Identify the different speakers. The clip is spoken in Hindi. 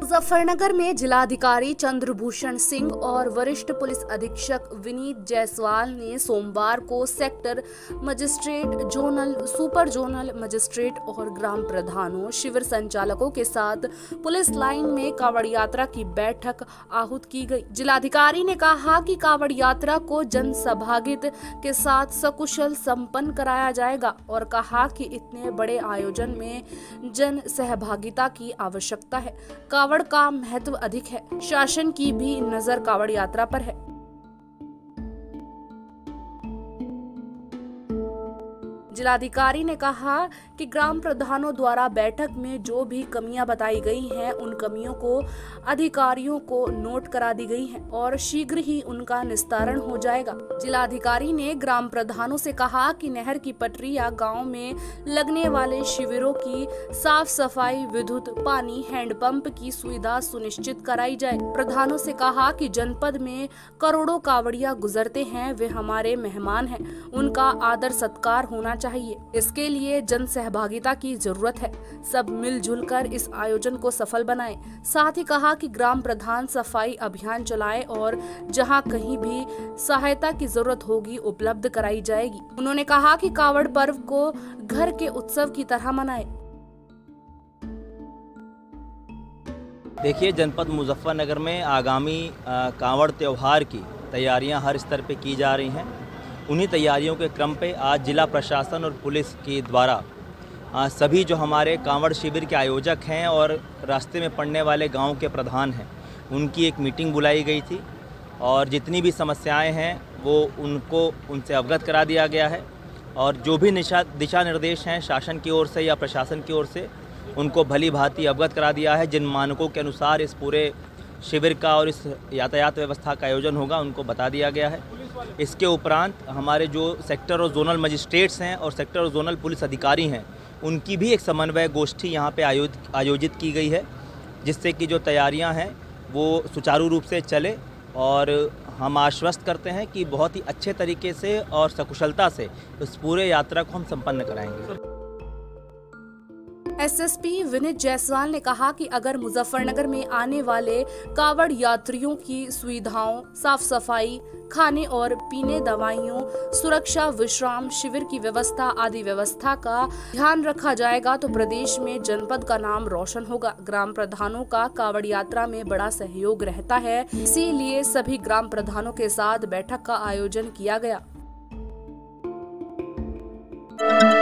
Speaker 1: मुजफ्फरनगर में जिलाधिकारी चंद्रभूषण सिंह और वरिष्ठ पुलिस अधीक्षक विनीत जायसवाल ने सोमवार को sector magistrate, zonal, super zonal magistrate और ग्राम प्रधानों, शिविर संचालकों के साथ पुलिस लाइन में कांवड़ यात्रा की बैठक आहूत की गई। जिलाधिकारी ने कहा कि कांवड़ यात्रा को जन सहभागिता के साथ सकुशल संपन्न कराया जाएगा और कहा कि इतने बड़े आयोजन में जन सहभागिता की आवश्यकता है। कांवड़ का महत्व अधिक है। शासन की भी नजर कांवड़ यात्रा पर है। जिलाधिकारी ने कहा कि ग्राम प्रधानों द्वारा बैठक में जो भी कमियां बताई गई हैं, उन कमियों को अधिकारियों को नोट करा दी गई हैं और शीघ्र ही उनका निस्तारण हो जाएगा। जिलाधिकारी ने ग्राम प्रधानों से कहा कि नहर की पटरी या गांव में लगने वाले शिविरों की साफ सफाई, विद्युत, पानी, हैंडपंप की सुविधा सुनिश्चित कराई जाए। प्रधानों से कहा कि जनपद में करोड़ों कांवड़िया गुजरते हैं, वे हमारे मेहमान हैं, उनका आदर सत्कार होना चाहिए। इसके लिए जन सहभागिता की जरूरत है। सब मिलजुल कर इस आयोजन को सफल बनाएं। साथ ही कहा कि ग्राम प्रधान सफाई अभियान चलाए और जहां कहीं भी सहायता की जरूरत होगी उपलब्ध कराई जाएगी। उन्होंने कहा कि कांवड़ पर्व को घर के उत्सव की तरह मनाएं।
Speaker 2: देखिए, जनपद मुजफ्फरनगर में आगामी कांवड़ त्योहार की तैयारियां हर स्तर पे की जा रही हैं। उन्हीं तैयारियों के क्रम पे आज जिला प्रशासन और पुलिस के द्वारा सभी जो हमारे कांवड़ शिविर के आयोजक हैं और रास्ते में पड़ने वाले गांव के प्रधान हैं, उनकी एक मीटिंग बुलाई गई थी और जितनी भी समस्याएं हैं वो उनसे अवगत करा दिया गया है और जो भी दिशा निर्देश हैं शासन की ओर से या प्रशासन की ओर से उनको भली भांति अवगत करा दिया है। जिन मानकों के अनुसार इस पूरे शिविर का और इस यातायात व्यवस्था का आयोजन होगा उनको बता दिया गया है। इसके उपरांत हमारे जो सेक्टर और जोनल मजिस्ट्रेट्स हैं और सेक्टर और जोनल पुलिस अधिकारी हैं, उनकी भी एक समन्वय गोष्ठी यहाँ पे आयोजित की गई है, जिससे कि जो तैयारियाँ हैं वो सुचारू रूप से चले और हम आश्वस्त करते हैं कि बहुत ही अच्छे तरीके से और सकुशलता से इस पूरे यात्रा को हम संपन्न कराएंगे।
Speaker 1: एसएसपी विनीत जायसवाल ने कहा कि अगर मुजफ्फरनगर में आने वाले कांवड़ यात्रियों की सुविधाओं, साफ सफाई, खाने और पीने, दवाइयों, सुरक्षा, विश्राम शिविर की व्यवस्था आदि व्यवस्था का ध्यान रखा जाएगा तो प्रदेश में जनपद का नाम रोशन होगा। ग्राम प्रधानों का कांवड़ यात्रा में बड़ा सहयोग रहता है, इसीलिए सभी ग्राम प्रधानों के साथ बैठक का आयोजन किया गया।